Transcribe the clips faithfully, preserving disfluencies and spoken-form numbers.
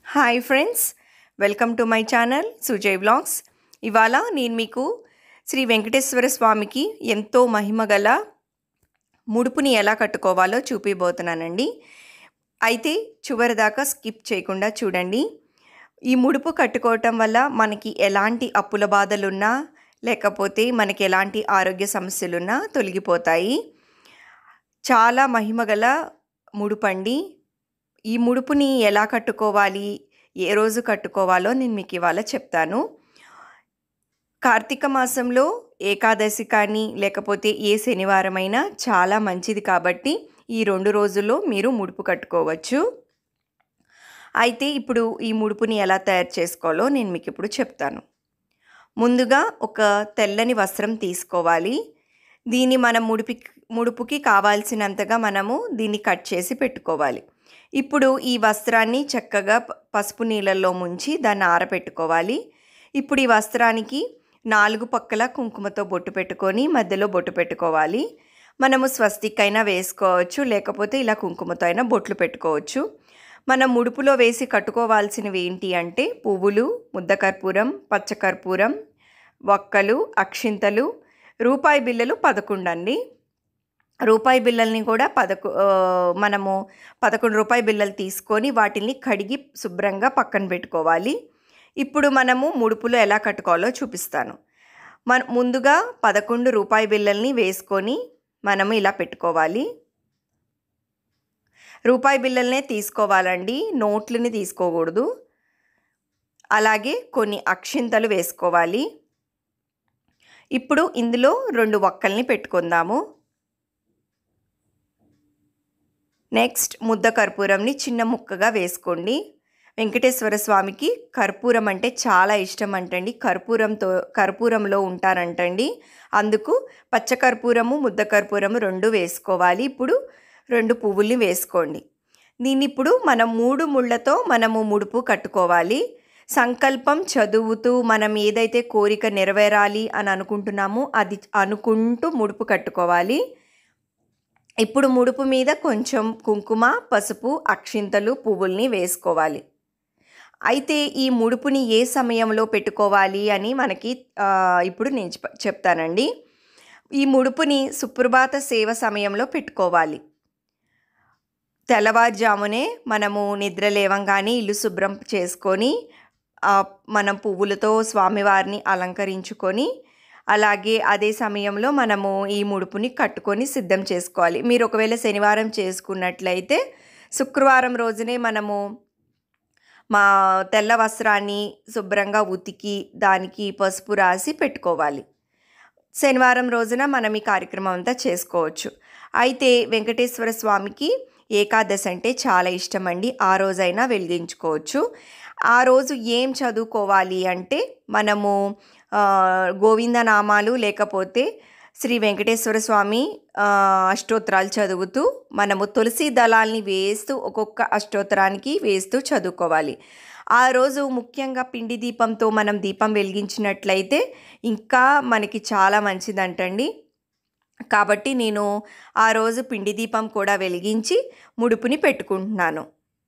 Hi friends, welcome to my channel Sujay vlogs. ఇవాళ నేను మీకు శ్రీ వెంకటేశ్వర స్వామికి ఎంతో మహిమగల ముడుపుని ఎలా కట్టుకోవాలో చూపిబోతున్నానండి. అయితే చివరి దాకా స్కిప్ చేయకుండా చూడండి. ఈ ముడుపు కట్టుకోవటం వల్ల మనకి ఎలాంటి అప్పుల బాధలున్నా లేకపోతే మనకి ఎలాంటి ఆరోగ్య సమస్యలున్నా తొలగిపోతాయి. చాలా మహిమగల ముడుపండి. ఈ ముడుపుని ఎలా కట్టుకోవాలి, ఏ రోజు కట్టుకోవాలో నేను మీకు ఇవాళ చెప్తాను. కార్తీక మాసంలో ఏకాదశి కానీ లేకపోతే ఏ శనివారమైనా చాలా మంచిది కాబట్టి ఈ రెండు రోజుల్లో మీరు ముడుపు కట్టుకోవచ్చు. అయితే ఇప్పుడు ఈ ముడుపుని ఎలా తయారు చేసుకోవాలో నేను మీకు ఇప్పుడు చెప్తాను. ముందుగా ఒక తెల్లని వస్త్రం తీసుకోవాలి. దీన్ని మనం ముడిపి ముడుపుకి కావాల్సినంతగా మనము దీన్ని కట్ చేసి పెట్టుకోవాలి. ఇప్పుడు ఈ వస్త్రాన్ని చక్కగా పసుపు నీళ్ళల్లో ముంచి దాన్ని ఆరబెట్టుకోవాలి. ఇప్పుడు ఈ వస్త్రానికి నాలుగు పక్కల కుంకుమతో బొట్టు పెట్టుకొని మధ్యలో బొట్టు పెట్టుకోవాలి. మనము స్వస్తిక్ అయినా వేసుకోవచ్చు, లేకపోతే ఇలా కుంకుమతో అయినా బొట్లు పెట్టుకోవచ్చు. మనం ముడుపులో వేసి కట్టుకోవాల్సినవి ఏంటి అంటే పువ్వులు, ముద్దకర్పూరం, పచ్చకర్పూరం, వక్కలు, అక్షింతలు, రూపాయి బిళ్ళలు పదకొండు అండి. రూపాయి బిళ్ళల్ని కూడా పదకొ మనము పదకొండు రూపాయి బిళ్ళలు తీసుకొని వాటిని కడిగి శుభ్రంగా పక్కన పెట్టుకోవాలి. ఇప్పుడు మనము ముడుపులో ఎలా కట్టుకోవాలో చూపిస్తాను. మన ముందుగా పదకొండు రూపాయి బిళ్ళల్ని వేసుకొని మనము ఇలా పెట్టుకోవాలి. రూపాయి బిళ్ళలనే తీసుకోవాలండి, నోట్లని తీసుకోకూడదు. అలాగే కొన్ని అక్షింతలు వేసుకోవాలి. ఇప్పుడు ఇందులో రెండు వక్కల్ని పెట్టుకుందాము. నెక్స్ట్ ముద్ద కర్పూరంని చిన్న ముక్కగా వేసుకోండి. వెంకటేశ్వర స్వామికి కర్పూరం అంటే చాలా ఇష్టం అంటండి. కర్పూరంతో కర్పూరంలో ఉంటారంటండి. అందుకు పచ్చకర్పూరము, ముద్ద కర్పూరము రెండు వేసుకోవాలి. ఇప్పుడు రెండు పువ్వుల్ని వేసుకోండి. దీన్ని ఇప్పుడు మనం మూడు ముళ్ళతో మనము ముడుపు కట్టుకోవాలి. సంకల్పం చదువుతూ మనం ఏదైతే కోరిక నెరవేరాలి అని అనుకుంటున్నామో అది అనుకుంటూ ముడుపు కట్టుకోవాలి. ఇప్పుడు ముడుపు మీద కొంచెం కుంకుమ, పసుపు, అక్షింతలు, పువ్వుల్ని వేసుకోవాలి. అయితే ఈ ముడుపుని ఏ సమయంలో పెట్టుకోవాలి అని మనకి ఇప్పుడు నేను చెప్తానండి. ఈ ముడుపుని సుప్రభాత సేవ సమయంలో పెట్టుకోవాలి. తెల్లవారుజామునే మనము నిద్ర లేవంగానే ఇల్లు శుభ్రం చేసుకొని మనం పువ్వులతో స్వామివారిని అలంకరించుకొని అలాగే అదే సమయంలో మనము ఈ ముడుపుని కట్టుకొని సిద్ధం చేసుకోవాలి. మీరు ఒకవేళ శనివారం చేసుకున్నట్లయితే శుక్రవారం రోజునే మనము మా తెల్ల వస్త్రాన్ని శుభ్రంగా ఉతికి దానికి పసుపు రాసి పెట్టుకోవాలి. శనివారం రోజున మనం ఈ కార్యక్రమం అంతా చేసుకోవచ్చు. అయితే వెంకటేశ్వర స్వామికి ఏకాదశి అంటే చాలా ఇష్టం అండి. ఆ రోజైనా వెలిగించుకోవచ్చు. ఆ రోజు ఏం చదువుకోవాలి అంటే మనము గోవిందనామాలు లేకపోతే శ్రీ వెంకటేశ్వర స్వామి అష్టోత్తరాలు చదువుతూ మనము తులసి దళాల్ని వేస్తూ ఒక్కొక్క అష్టోత్తరానికి వేస్తూ చదువుకోవాలి. ఆ రోజు ముఖ్యంగా పిండి దీపంతో మనం దీపం వెలిగించినట్లయితే ఇంకా మనకి చాలా మంచిదంటండి. కాబట్టి నేను ఆ రోజు పిండి దీపం కూడా వెలిగించి ముడుపుని పెట్టుకుంటున్నాను.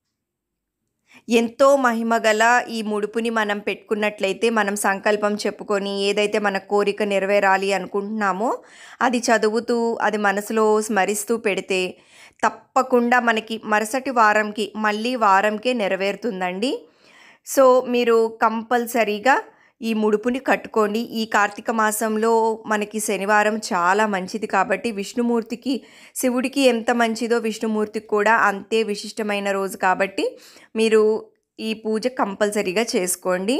ఎంతో మహిమగల ఈ ముడుపుని మనం పెట్టుకున్నట్లయితే మనం సంకల్పం చెప్పుకొని ఏదైతే మన కోరిక నెరవేరాలి అనుకుంటున్నామో అది చదువుతూ అది మనసులో స్మరిస్తూ పెడితే తప్పకుండా మనకి మరుసటి వారంకి మళ్ళీ వారంకే నెరవేరుతుందండి. సో మీరు కంపల్సరీగా ఈ ముడుపుని కట్టుకోండి. ఈ కార్తీక మాసంలో మనకి శనివారం చాలా మంచిది కాబట్టి విష్ణుమూర్తికి, శివుడికి ఎంత మంచిదో విష్ణుమూర్తికి కూడా అంతే విశిష్టమైన రోజు కాబట్టి మీరు ఈ పూజ కంపల్సరీగా చేసుకోండి.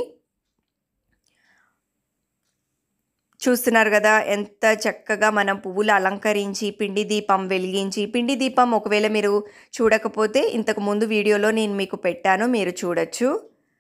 చూస్తున్నారు కదా ఎంత చక్కగా మనం పువ్వులు అలంకరించి పిండి దీపం వెలిగించి, పిండి దీపం ఒకవేళ మీరు చూడకపోతే ఇంతకు ముందు వీడియోలో నేను మీకు పెట్టాను, మీరు చూడొచ్చు.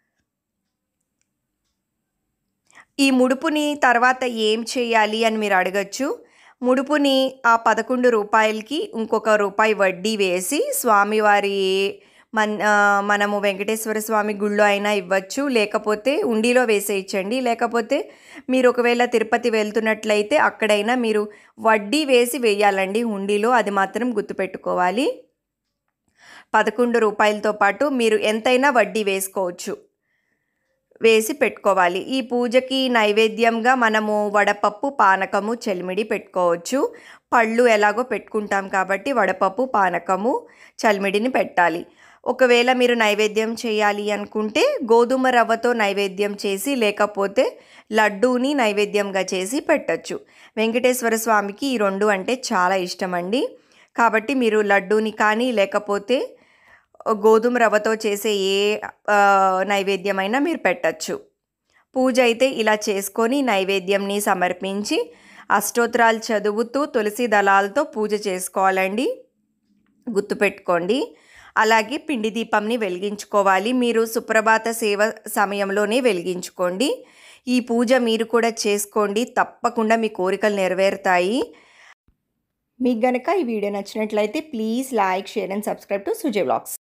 ఈ ముడుపుని తర్వాత ఏం చేయాలి అని మీరు అడగచ్చు. ముడుపుని ఆ పదకొండు రూపాయలకి ఇంకొక రూపాయి వడ్డీ వేసి స్వామివారి మన మనము వెంకటేశ్వర స్వామి గుళ్ళో అయినా ఇవ్వచ్చు, లేకపోతే ఉండిలో వేసేయచ్చండి. లేకపోతే మీరు ఒకవేళ తిరుపతి వెళ్తున్నట్లయితే అక్కడైనా మీరు వడ్డీ వేసి వేయాలండి హుండీలో, అది మాత్రం గుర్తుపెట్టుకోవాలి. పదకొండు రూపాయలతో పాటు మీరు ఎంతైనా వడ్డీ వేసుకోవచ్చు. వేసి పెట్టుకోవాలి. ఈ పూజకి నైవేద్యంగా మనము వడపప్పు, పానకము, చలిమిడి పెట్టుకోవచ్చు. పళ్ళు ఎలాగో పెట్టుకుంటాం కాబట్టి వడపప్పు, పానకము, చలిమిడిని పెట్టాలి. ఒకవేళ మీరు నైవేద్యం చేయాలి అనుకుంటే గోధుమ రవ్వతో నైవేద్యం చేసి, లేకపోతే లడ్డూని నైవేద్యంగా చేసి పెట్టచ్చు. వెంకటేశ్వర స్వామికి ఈ రెండు అంటే చాలా ఇష్టం అండి. కాబట్టి మీరు లడ్డూని కానీ లేకపోతే గోధుమ రవ్వతో చేసే ఏ నైవేద్యమైనా మీరు పెట్టచ్చు. పూజ అయితే ఇలా చేసుకొని నైవేద్యంని సమర్పించి అష్టోత్తరాలు చదువుతూ తులసి దళాలతో పూజ చేసుకోవాలండి. గుర్తుపెట్టుకోండి. అలాగే పిండి దీపంని వెలిగించుకోవాలి. మీరు సుప్రభాత సేవ సమయంలోనే వెలిగించుకోండి. ఈ పూజ మీరు కూడా చేసుకోండి. తప్పకుండా మీ కోరికలు నెరవేరుతాయి. మీకు గనక ఈ వీడియో నచ్చినట్లయితే please like, share and subscribe to Sujay vlogs.